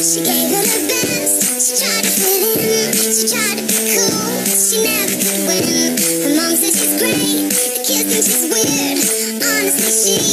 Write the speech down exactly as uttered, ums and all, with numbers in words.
She gave it her best. She tried to fit in. She tried to be cool. She never could win. Her mom says she's great. The kids think she's weird. Honestly, she